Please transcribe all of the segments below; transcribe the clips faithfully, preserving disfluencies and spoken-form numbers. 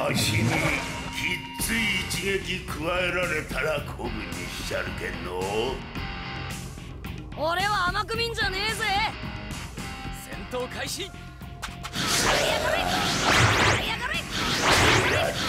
わしにきっつい一撃加えられたら鼓舞にしちゃるけんの。 俺は甘く見んじゃねえぜ。戦闘開始。やがれやがれやがれ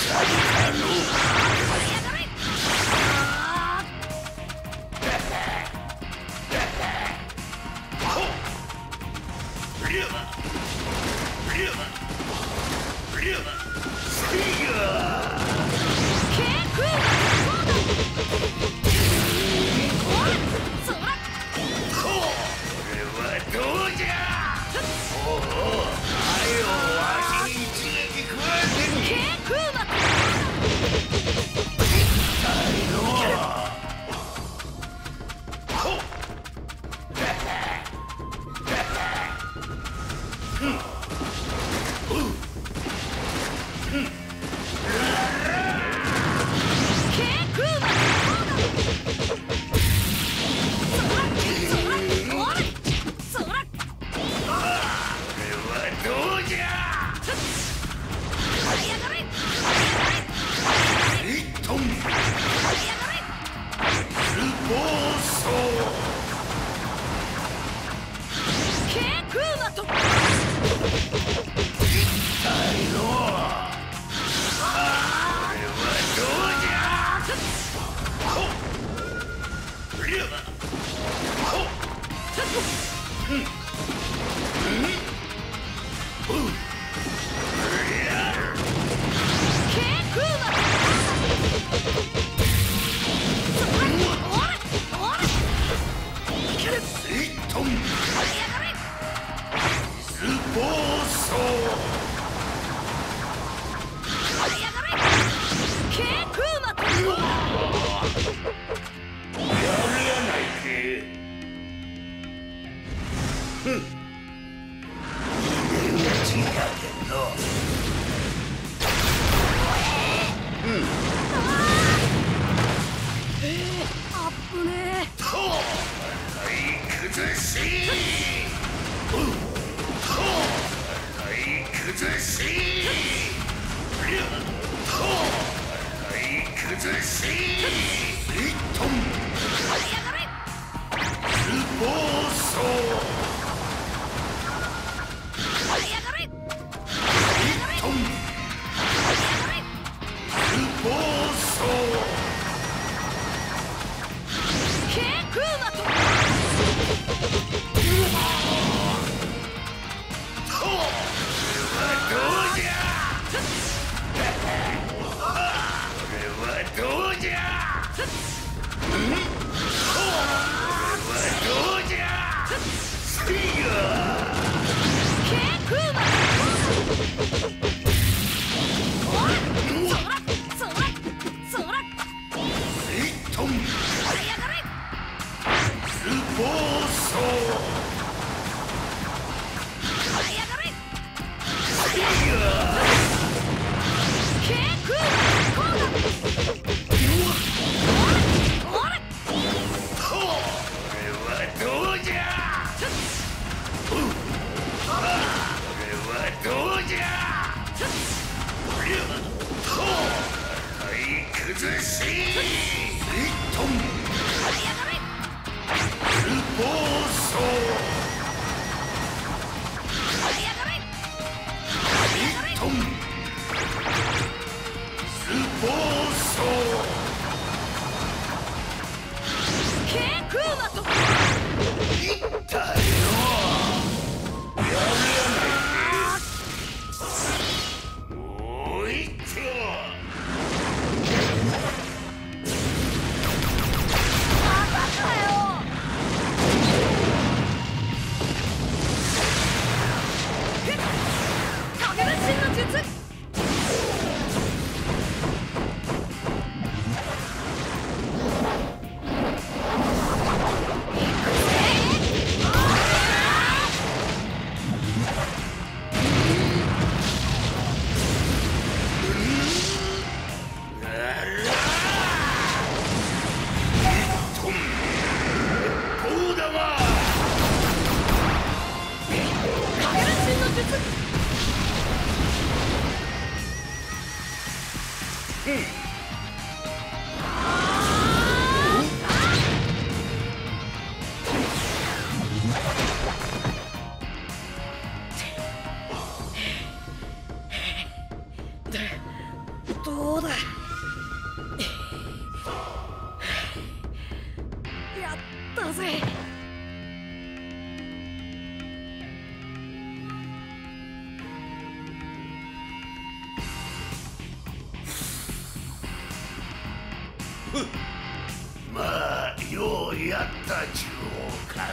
どうじゃ。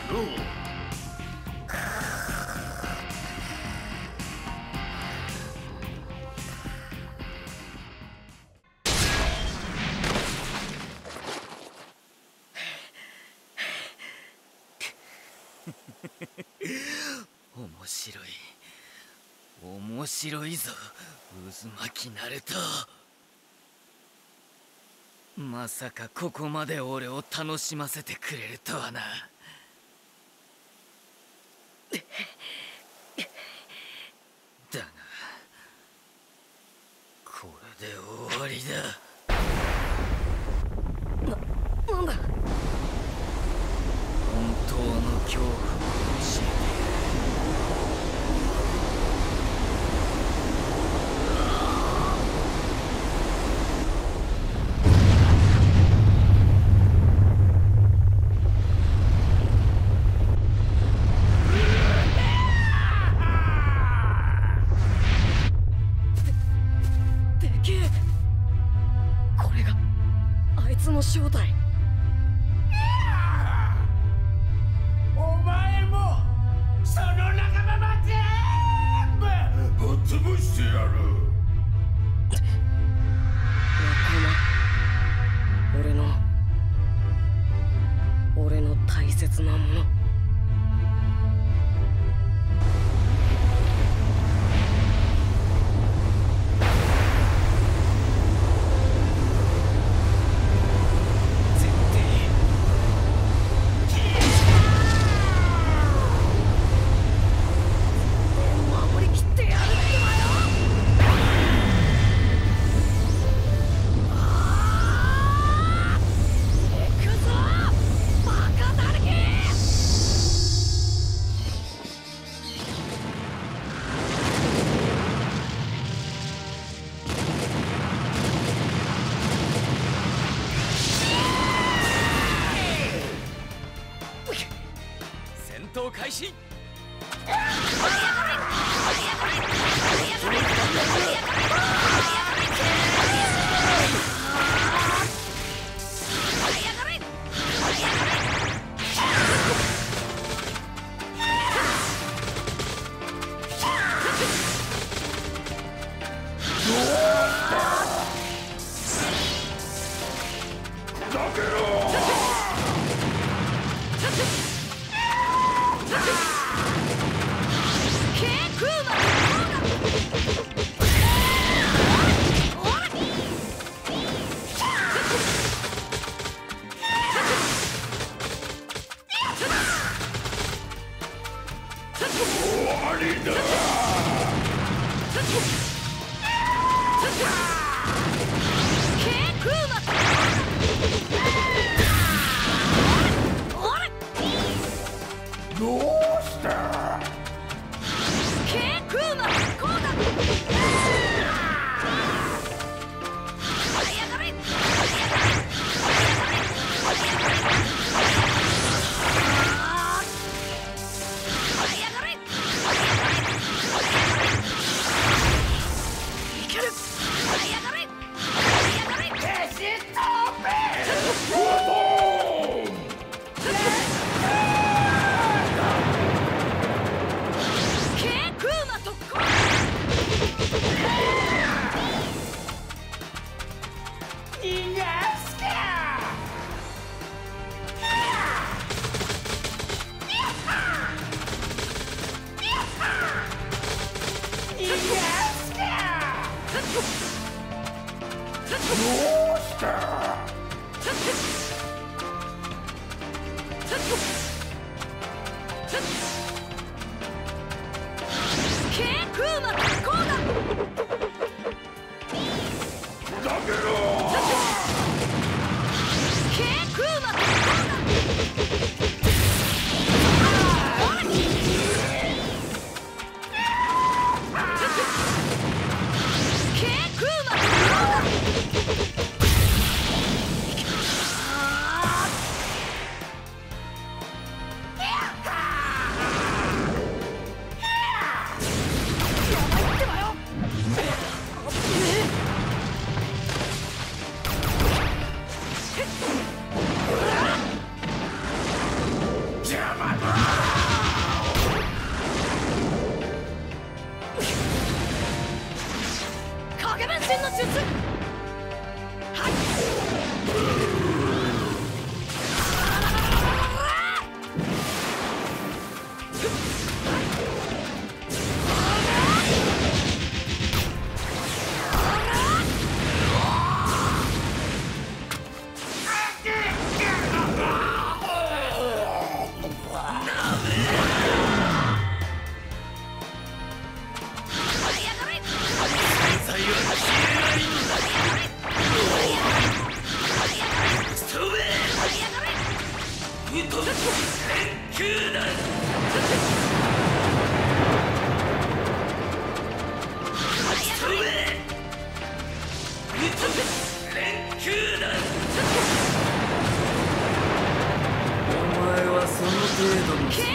のう。 面白い面白いぞ渦巻きナルト。まさかここまで俺を楽しませてくれるとはな。だがこれで終わりだ。な、なんだ。本当の恐怖を教えてやる。 正体。 お前もその仲間も全部ぶっ潰してやる。 仲間、俺の俺の大切なもの。 開始。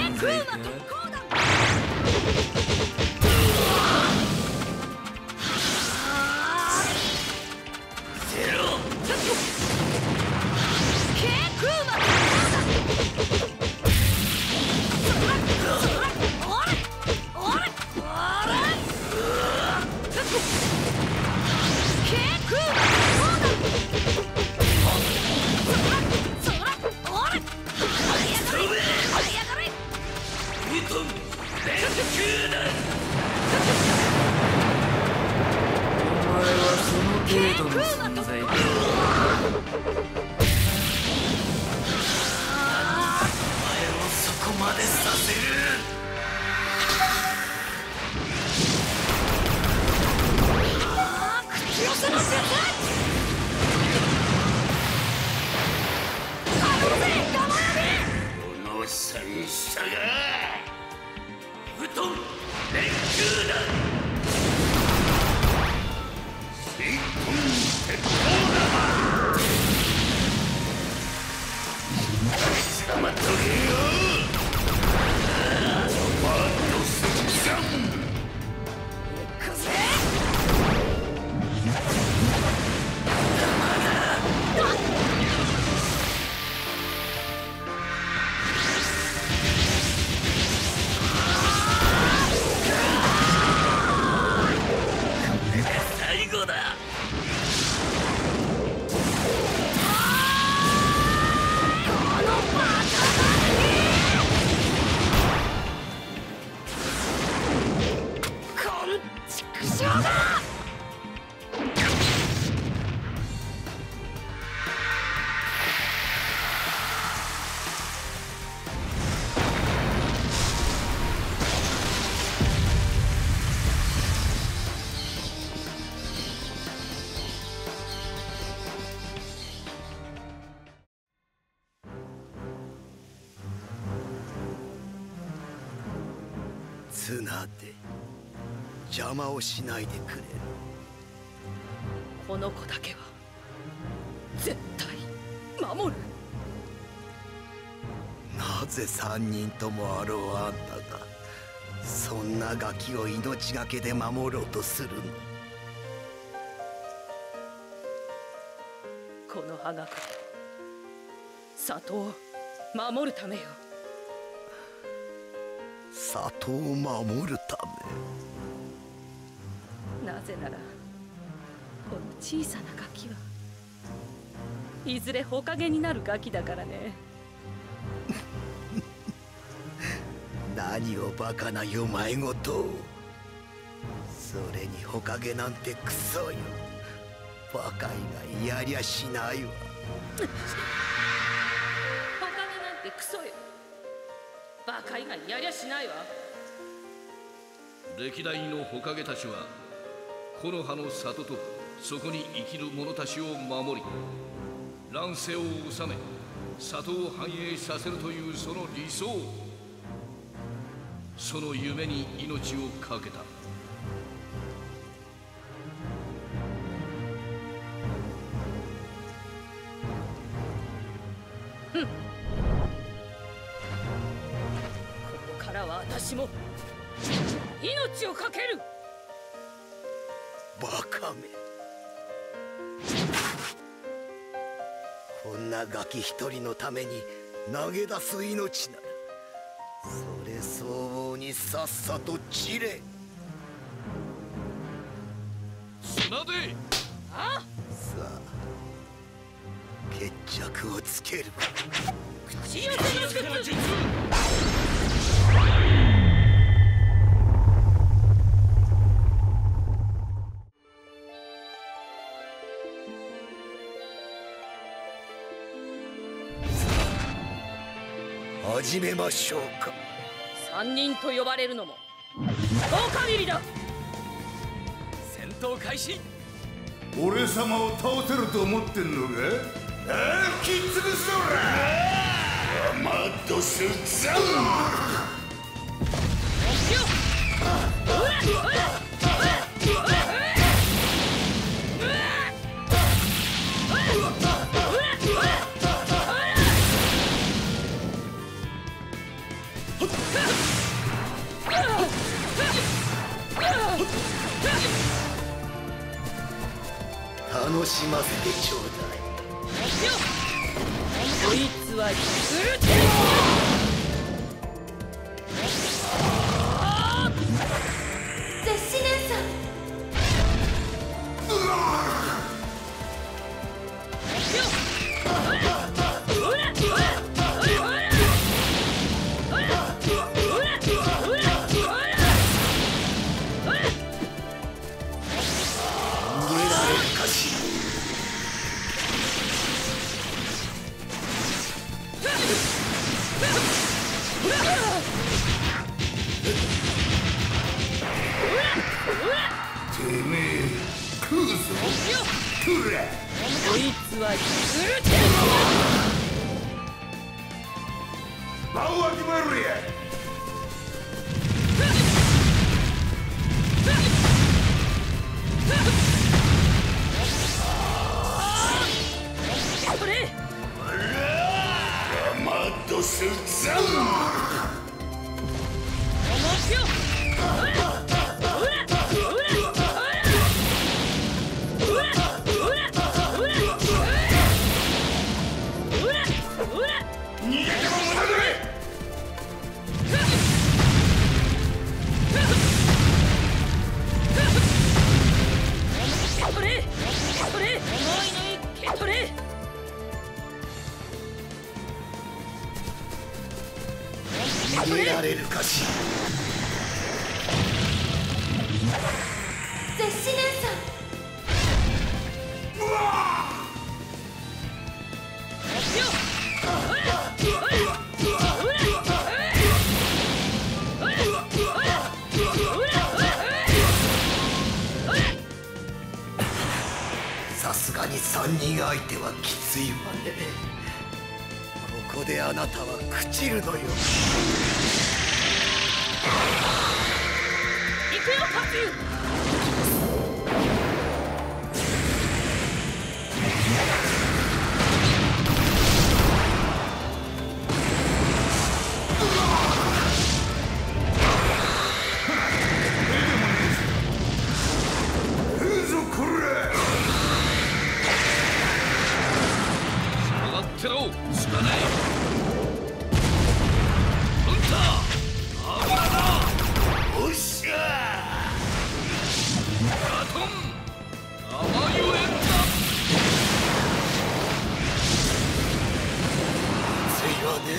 空馬特攻弾ゼロ軽空馬特攻弾おれおれおれ軽空馬特攻弾そらおれお前はその程度の存在だ。お前をそこまでさせる。 口寄せの術頼むぜガマヤビこの三者が布団連中だ。水遁鉄砲玉黙っとけよ。バッドスさん行くぜ最後だ。 綱で邪魔をしないでくれ。 この子だけは絶対守る。 なぜ三人ともあろうあんたがそんなガキを命がけで守ろうとするの。 この葉が里を守るためよ。 里を守るため。 なぜならこの小さなガキはいずれ火影になるガキだからね。 何をバカな世まいごとを。それに火影なんてクソよ。バカ以外やりゃしないわ。 火影なんてクソよ。バカ以外やりゃしないわ。 歴代の火影たちは木の葉の里とそこに生きる者たちを守り、乱世を治め里を繁栄させるというその理想、その夢に命を懸けた。 うん、ここからは私も命を懸ける。 バカめ。こんなガキ一人のために投げ出す命ならそれ相応にさっさと散れ。 砂であさあ決着をつける。 口寄せの術。 始めましょうか。 三人と呼ばれるのもお限りだ。 戦闘開始。 俺様を倒せると思ってんのか。ああ、きつくそらマッドスザン。 楽しませてちょうだい。 こいつはグルテゼッシ姉さん。 てめえ食うぞ。くらこいつはグルテ場をわきまえろや。 これマッドスザン。逃げても無駄だ。 これこれ蹴取れ。 逃げられるかしら。 ゼッシ姉さん。 さすがに三人相手はきついわね。ここであなたは朽ちるのよ。 行くよカツユ。 つかない。ハンター油だ。 おっしゃバトン甘いおえんだ。 ついわね。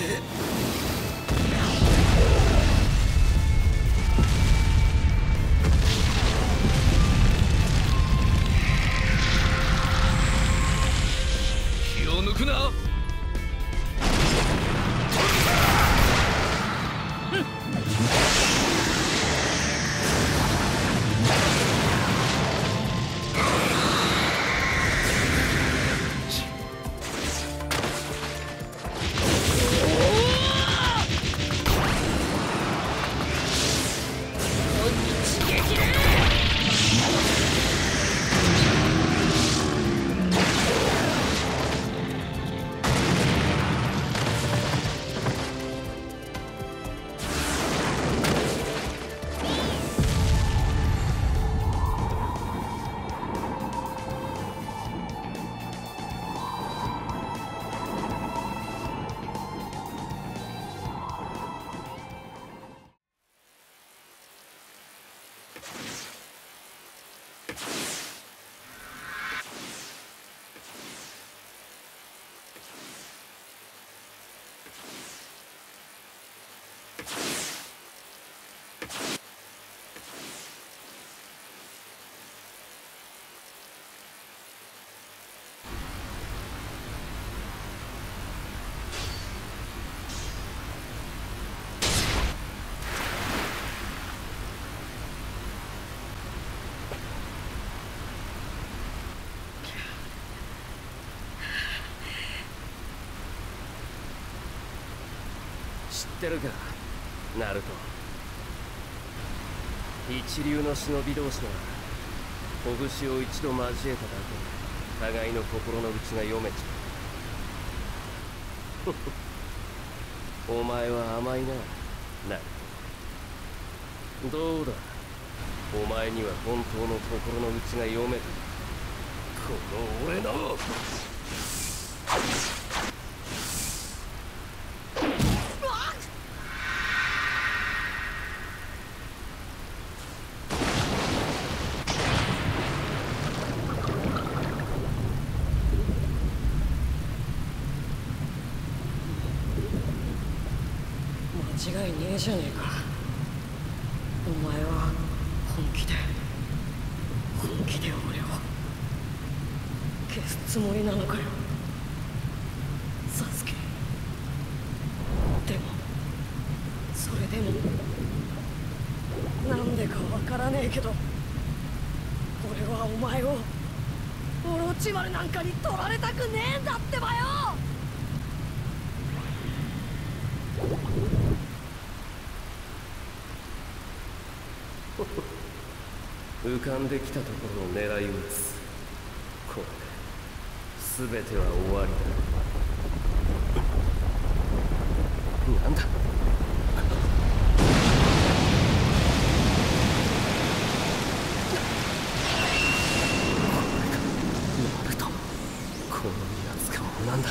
気を抜くな。 知ってるか、ナルト。一流の忍び同士なら拳を一度交えただけで互いの心の内が読めちゃう。お前は甘いな。 なるほど。どうだ、お前には本当の心の内が読める。この俺の間違いねえじゃねえか。お前は本気で本気で俺を消すつもりなのかよ、サスケ。でもそれでもなんでかわからねえけど、俺はお前をオロチマルなんかに取られたくねえんだってばよ。 浮かんできたところを狙い撃つ。これで全ては終わりだ。なんだ、ナルト、このやつかも。なんだ、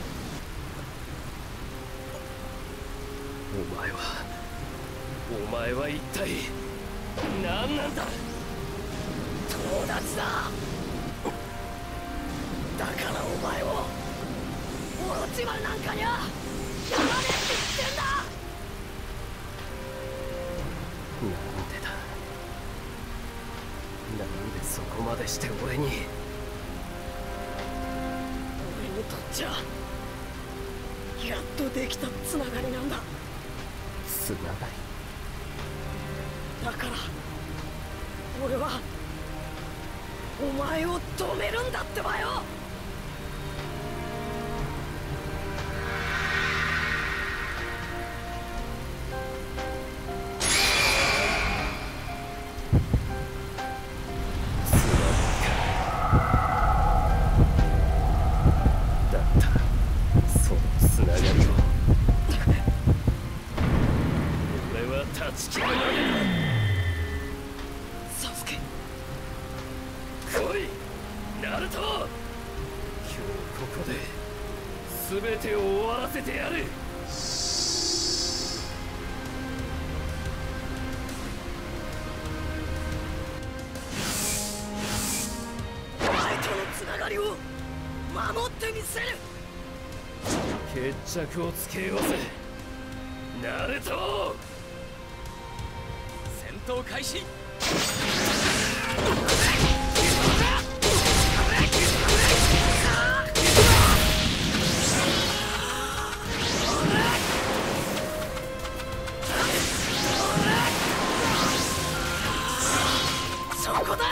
お前はお前は一体何なんだ。 友達だ。だからお前をオロチマルなんかにゃやらねえって言ってんだ。 なんでだ、なんでそこまでして俺に。 俺にとっちゃやっとできたつながりなんだ。 つながりだから俺はお前を止めるんだってばよ。 だったらそのつながりを俺は断ち切るのだ。 サスケ、 来いナルト、今日ここで全てを終わらせてやる。 お前とのつながりを守ってみせる。 決着をつけようぜナルト。 戦闘開始。 そこだ。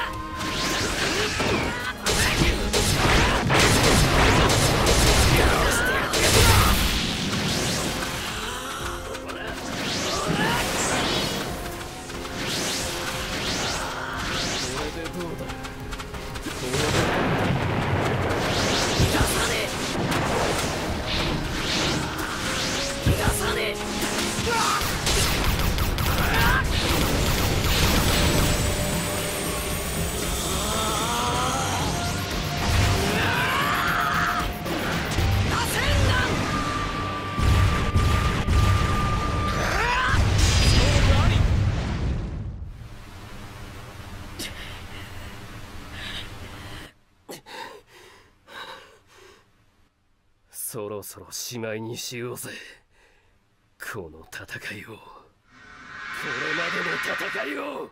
そろそろしまいにしようぜこの戦いを、これまでの戦いを。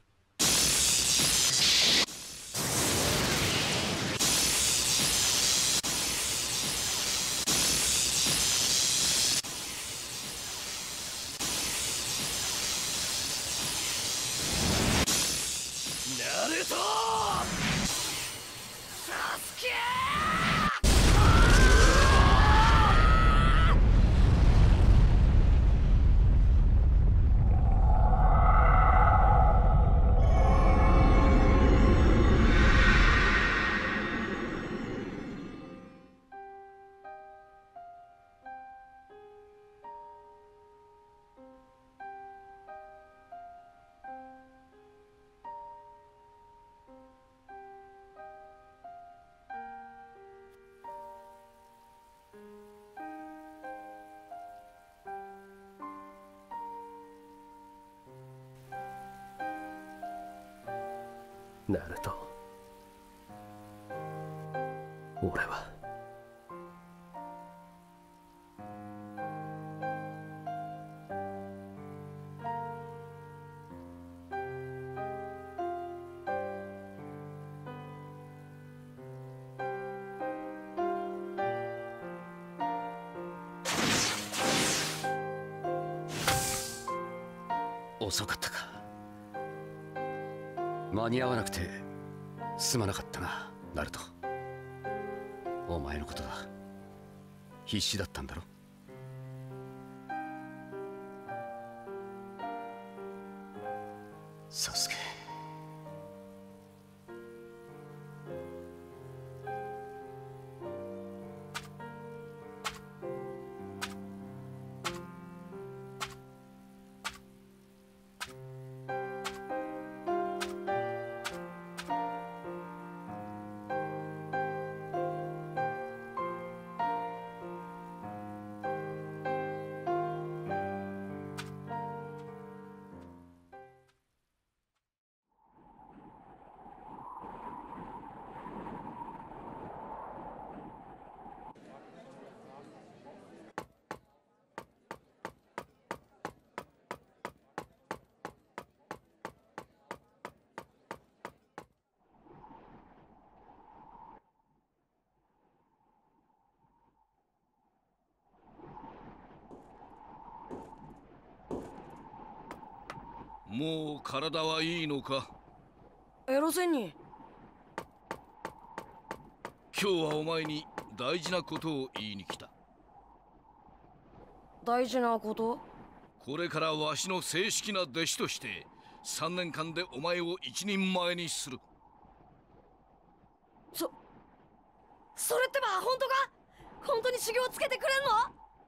ナルト！サスケー！ ナルト。俺は遅かったか。間に合わなくてすまなかったな、ナルト。お前のことだ。必死だったんだろ。サスケ。 もう体はいいのか？ エロ仙人。 今日はお前に大事なことを言いに来た。 大事なこと？ これからわしの正式な弟子としてさんねんかんでお前を一人前にする。 そそれってば本当か？本当に修行つけてくれんの？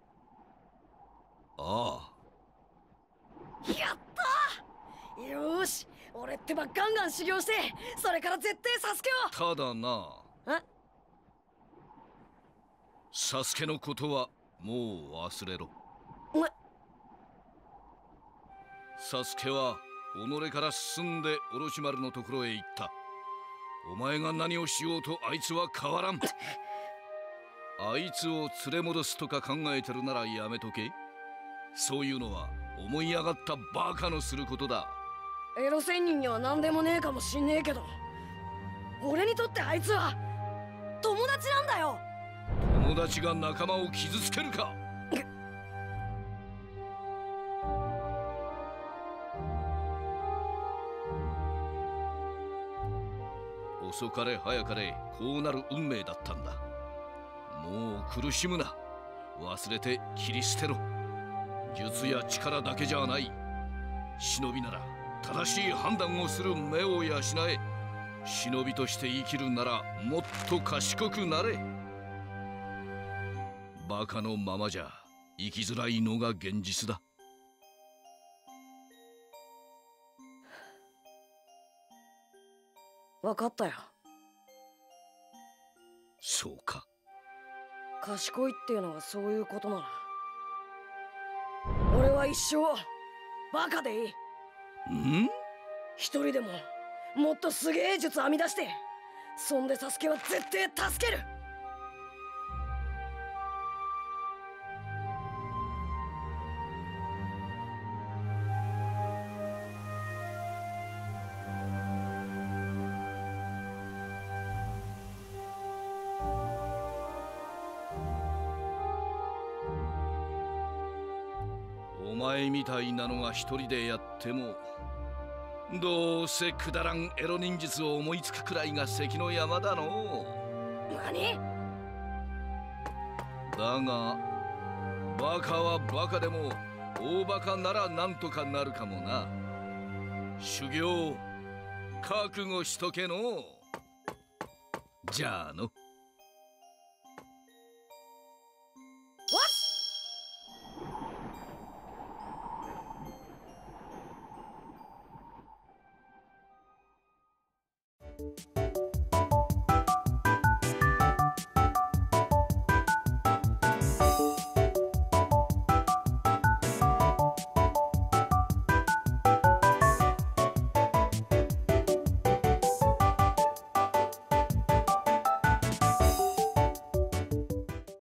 ああ。やったー！よーし、俺ってばガンガン修行して、それから絶対サスケを。ただな。 え？ サスケのことはもう忘れろ。 え？ サスケは己から進んでおろし丸のところへ行った。お前が何をしようとあいつは変わらん。あいつを連れ戻すとか考えてるならやめとけ。そういうのは思い上がったバカのすることだ。 エロ仙人には何でもねえかもしんねえけど、俺にとってあいつは友達なんだよ。 友達が仲間を傷つけるか？遅かれ早かれこうなる運命だったんだ。もう苦しむな。忘れて切り捨てろ。術や力だけじゃない。忍びなら正しい判断をする目を養え。忍びとして生きるならもっと賢くなれ。バカのままじゃ生きづらいのが現実だ。 分かったよ。 そうか。 賢いっていうのはそういうことなら、俺は一生バカでいい。 ん？ 一人でももっとすげえ術編み出して、そんでサスケは絶対助ける。 お前みたいなのが一人でやっても、どうせくだらんエロ忍術を思いつくくらいが関の山だのう。 何？ だがバカはバカでも大バカならなんとかなるかもな。修行覚悟しとけの。じゃあの。 you